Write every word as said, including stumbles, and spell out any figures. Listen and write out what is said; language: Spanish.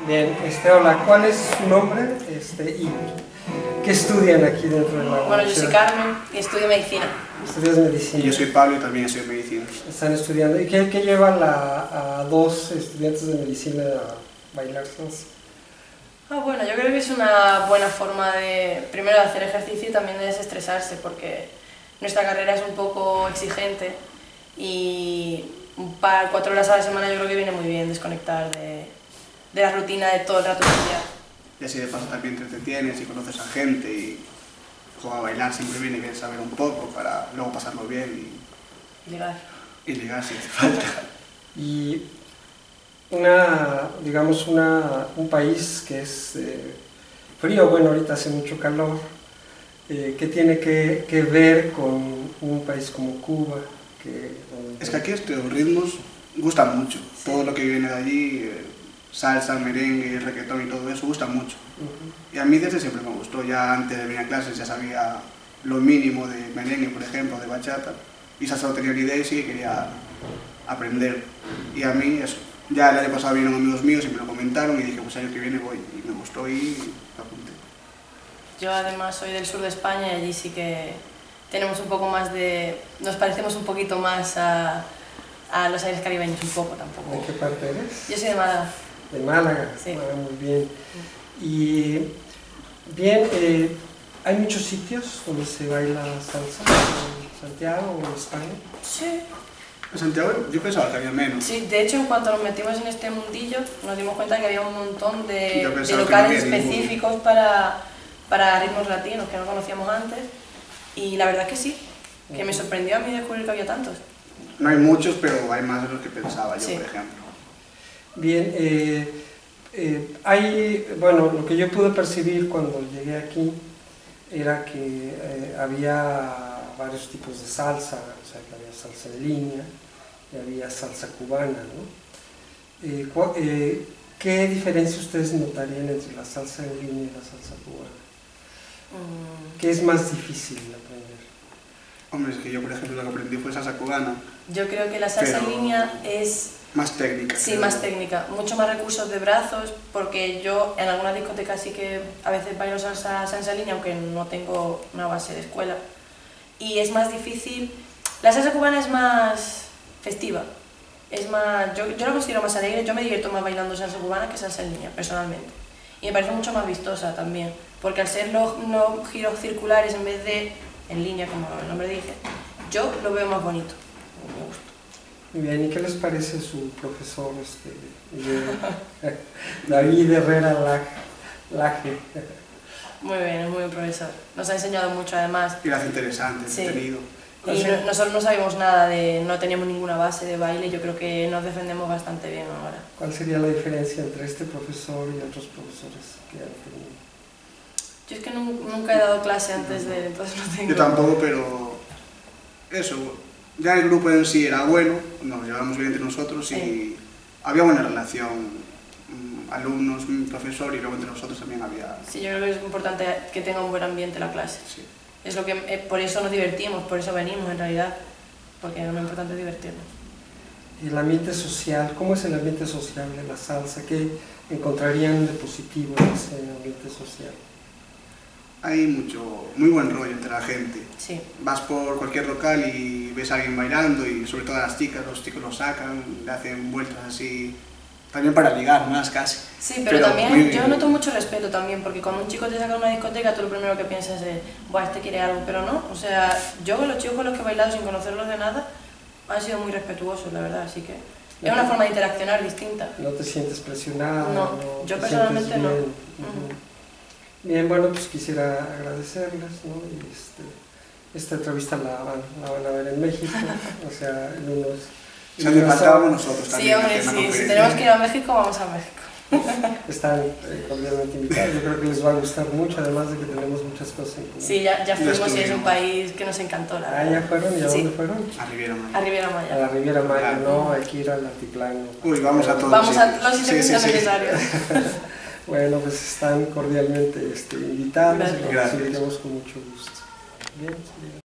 Bien, este, hola, ¿cuál es su nombre este, y qué estudian aquí dentro de la universidad? Bueno, yo soy Carmen y estudio medicina. Estudias medicina. Y yo soy Pablo y también estudio medicina. Están estudiando. ¿Y qué, qué lleva la, a dos estudiantes de medicina a bailar salsa? Ah, bueno, yo creo que es una buena forma de, primero, de hacer ejercicio y también de desestresarse, porque nuestra carrera es un poco exigente y un par, cuatro horas a la semana yo creo que viene muy bien desconectar de, de la rutina de todo el rato estudiar. Y así de paso también te entretienes y conoces a gente y jugar a bailar siempre viene que saber un poco para luego pasarlo bien Y ligar. y, y ligar si te falta. Y una, digamos, una, un país que es eh, frío, bueno, ahorita hace mucho calor, eh, ¿qué tiene que, que ver con un país como Cuba? Que, donde... Es que aquí estos ritmos gustan mucho, sí. Todo lo que viene de allí, eh, salsa, merengue, reggaetón y todo eso gusta mucho. Uh-huh. Y a mí desde siempre me gustó, ya antes de venir a clases ya sabía lo mínimo de merengue, por ejemplo, de bachata, y salsa no tenía ni idea y sí quería aprender. Y a mí eso. Ya el año pasado vinieron amigos míos y me lo comentaron y dije, pues el año que viene voy, y me gustó y lo apunté. Yo además soy del sur de España y allí sí que tenemos un poco más de... nos parecemos un poquito más a, a los aires caribeños, un poco tampoco. ¿De qué parte eres? Yo soy de Málaga. De Málaga, sí. Ah, muy bien. Y bien, eh, ¿hay muchos sitios donde se baila salsa? ¿En Santiago o en España? Sí. En Santiago yo pensaba que había menos. Sí, de hecho, en cuanto nos metimos en este mundillo, nos dimos cuenta que había un montón de, de locales no específicos para, para ritmos latinos que no conocíamos antes. Y la verdad es que sí, que me sorprendió a mí descubrir que había tantos. No hay muchos, pero hay más de los que pensaba yo, sí. Por ejemplo. Bien, eh, eh, hay, bueno, lo que yo pude percibir cuando llegué aquí era que eh, había varios tipos de salsa, o sea, que había salsa en línea y había salsa cubana, ¿no? Eh, eh, ¿Qué diferencia ustedes notarían entre la salsa en línea y la salsa cubana? Mm. ¿Qué es más difícil de aprender? Hombre, es que yo, por ejemplo, lo que aprendí fue salsa cubana. Yo creo que la salsa en línea es... más técnica. Sí, creo. más técnica, mucho más recursos de brazos, porque yo en algunas discotecas sí que a veces bailo salsa, salsa en línea, aunque no tengo una base de escuela. Y es más difícil, la salsa cubana es más festiva, es más, yo, yo la considero más alegre, yo me divierto más bailando salsa cubana que salsa en línea, personalmente. Y me parece mucho más vistosa también, porque al ser los, los giros circulares en vez de en línea, como el nombre dice, yo lo veo más bonito, me gusta. Muy bien, ¿y qué les parece su profesor, este, de, David Herrera Laje? Muy bien, es muy buen profesor. Nos ha enseñado mucho además. Y lo hace interesante, sí. entretenido. Y no, nosotros no sabíamos nada de, no teníamos ninguna base de baile, yo creo que nos defendemos bastante bien ahora. ¿Cuál sería la diferencia entre este profesor y otros profesores que han tenido? Yo es que no, nunca he dado clase antes de, entonces no tengo... Yo tampoco, pero eso, ya el grupo en sí era bueno, nos llevábamos bien entre nosotros y sí. Había buena relación. Alumnos, profesor y luego entre nosotros también había... Sí, yo creo que es importante que tenga un buen ambiente la clase. Sí. Es lo que, eh, por eso nos divertimos, por eso venimos en realidad, porque lo importante es divertirnos. ¿Y el ambiente social? ¿Cómo es el ambiente social de la salsa? ¿Qué encontrarían de positivo en ese ambiente social? Hay mucho, muy buen rollo entre la gente. Sí. Vas por cualquier local y ves a alguien bailando y sobre todo a las chicas, los chicos lo sacan, le hacen vueltas así... También para ligar, más casi. Sí, pero, pero también muy... yo noto mucho respeto también, porque cuando un chico te saca de una discoteca, tú lo primero que piensas es, buah, este quiere algo, pero no. O sea, yo con los chicos con los que he bailado sin conocerlos de nada, han sido muy respetuosos, la verdad, así que es una forma de interaccionar distinta. ¿No te sientes presionada? No, no yo personalmente no. Bien? Uh-huh. Bien, bueno, pues quisiera agradecerles, ¿no? Y este, esta entrevista la van, la van a ver en México, o sea, en unos... O sea, te faltábamos nosotros también. Sí, hombre, sí, si tenemos que ir a México, vamos a México. Están eh, cordialmente invitados, yo creo que les va a gustar mucho, además de que tenemos muchas cosas en común. Sí, ya, ya fuimos y es un país que nos encantó, la verdad. Ah, ¿ya fueron? ¿Y a sí. dónde fueron? A Riviera Maya. A Riviera Maya. A la Riviera Maya, claro. No, hay que ir al altiplano. Uy, vamos a todos. Vamos a los sitios sí, sí, necesarios. Bueno, pues están cordialmente este, invitados Gracias. y los recibiremos con mucho gusto. Bien, bien.